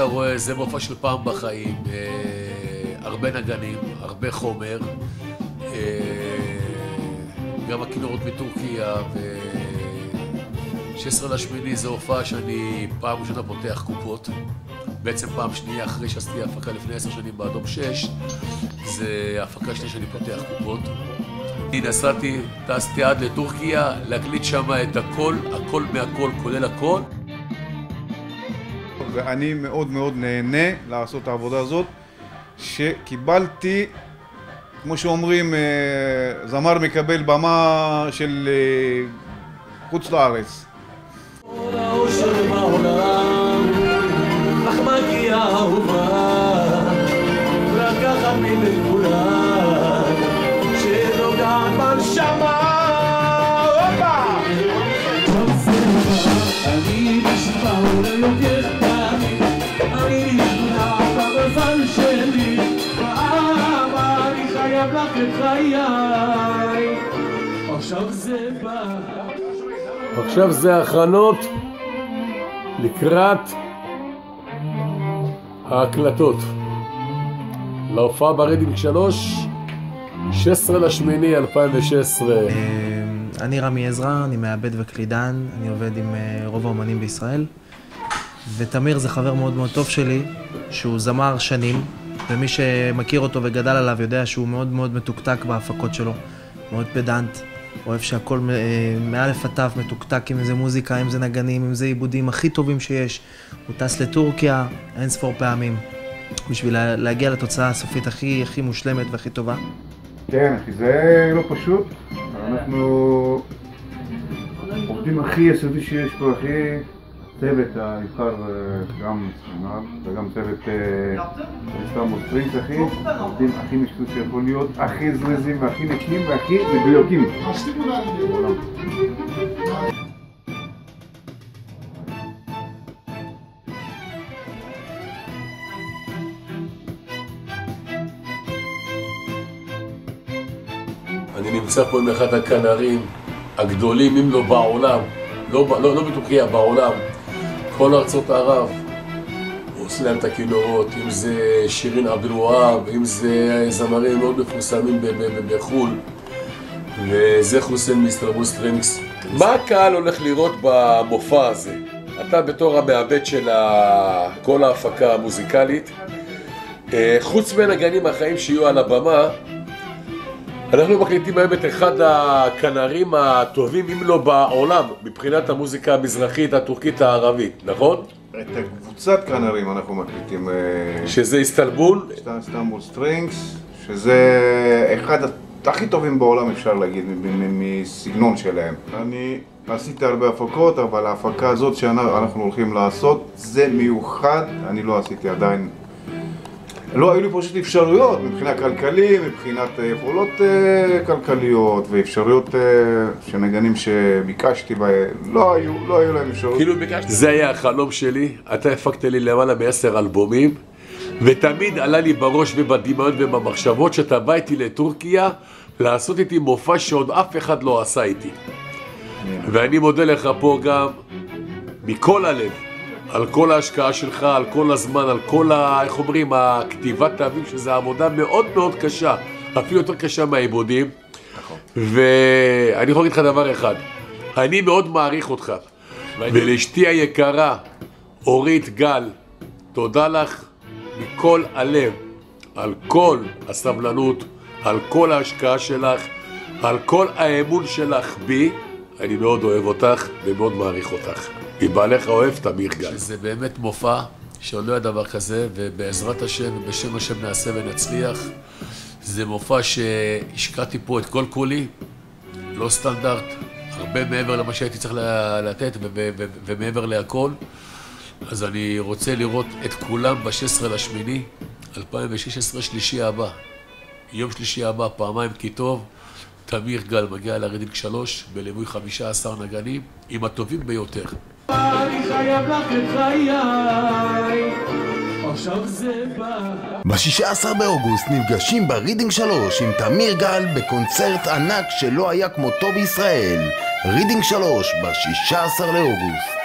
רואה, זה מופע של פעם בחיים, הרבה נגנים, הרבה חומר, גם הכינורות מטורקיה, ו-16/8 זה הופעה שאני פעם ראשונה פותח קופות, בעצם פעם שנייה אחרי שעשיתי ההפקה לפני 10 שנים באדום 6, זה ההפקה שנייה שאני פותח קופות. אני נסעתי, טסתי עד לטורקיה, להקליט שם את הכל, הכל מהכל, כולל הכל. ואני מאוד מאוד נהנה לעשות את העבודה הזאת, שקיבלתי, כמו שאומרים, זמר מקבל במה של חוץ לארץ. עכשיו זה הכנות לקראת ההקלטות להופעה ברידינג 3, 16/8/2016. אני רמי עזרא, אני מעבד וקלידן, אני עובד עם רוב האומנים בישראל, ותמיר זה חבר מאוד מאוד טוב שלי, שהוא זמר שנים, ומי שמכיר אותו וגדל עליו יודע שהוא מאוד מאוד מתוקתק בהפקות שלו, מאוד פדנט, אוהב שהכל מאלף עד תו מתוקתק, אם זה מוזיקה, אם זה נגנים, אם זה עיבודים הכי טובים שיש. הוא טס לטורקיה אין ספור פעמים, בשביל להגיע לתוצאה הסופית הכי מושלמת והכי טובה. כן, אחי, זה לא פשוט. אנחנו עובדים הכי יסודי שיש פה, הכי צוות הנבחר גם סמנר וגם צוות איסטנבול סטרינגס, אחי, עובדים הכי משתות שיכול להיות, הכי זריזים והכי נקיים והכי מדויקים. אני נמצא פה עם אחד הכנרים הגדולים, אם לא בעולם, לא בטורקיה, בעולם, כל ארצות ערב. הוא עושה להם את הכינורות, אם זה שירין עבד-אל-והאב, אם זה זמרים מאוד מפורסמים בחו"ל, וזה חוסיין מאיסטנבול סטרינגס. מה הקהל הולך לראות במופע הזה? אתה בתור המעבד של כל ההפקה המוזיקלית, חוץ מהנגנים החיים שיהיו על הבמה, אנחנו מקליטים היום את אחד הכנרים הטובים, אם לא בעולם, מבחינת המוזיקה המזרחית, הטורקית, הערבית, נכון? את קבוצת כנרים אנחנו מקליטים. שזה איסטנבול? איסטנבול סטרינגס, שזה אחד הכי טובים בעולם, אפשר להגיד, מסגנון שלהם. אני עשיתי הרבה הפקות, אבל ההפקה הזאת שאנחנו הולכים לעשות, זה מיוחד, אני לא עשיתי עדיין. לא היו לי פשוט אפשרויות, מבחינה כלכלית, מבחינת יכולות כלכליות ואפשרויות שנגנים שביקשתי, לא היו להם אפשרויות. כאילו ביקשתי. זה היה החלום שלי, אתה הפקת לי למעלה מ10 אלבומים, ותמיד עלה לי בראש ובדמיון ובמחשבות שאתה בא איתי לטורקיה לעשות איתי מופע שעוד אף אחד לא עשה איתי. ואני מודה לך פה גם מכל הלב. על כל ההשקעה שלך, על כל הזמן, על כל איך אומרים, הכתיבת תאבים, שזו עבודה מאוד מאוד קשה, אפילו יותר קשה מהעיבודים. ואני יכול להגיד לך דבר אחד, אני מאוד מעריך אותך, ולאשתי היקרה, אורית גל, תודה לך מכל הלב, על כל הסבלנות, על כל ההשקעה שלך, על כל האמון שלך בי, אני מאוד אוהב אותך ומאוד מעריך אותך. מבעליך אוהב תמיר גל. שזה באמת מופע שעוד לא היה דבר כזה, ובעזרת השם ובשם השם נעשה ונצליח. זה מופע שהשקעתי פה את כל כולי, לא סטנדרט, הרבה מעבר למה שהייתי צריך לתת ומעבר להכל. אז אני רוצה לראות את כולם ב-16/8/2016, שלישי הבא. יום שלישי הבא, פעמיים כי טוב. תמיר גל מגיע לרידינג 3 בליווי 15 נגנים עם הטובים ביותר. אני חייב לך את חיי, עכשיו זה בא. ב-16 באוגוסט נפגשים ברידינג 3 עם תמיר גל בקונצרט ענק שלא היה כמותו בישראל. רידינג 3 ב-16 לאוגוסט.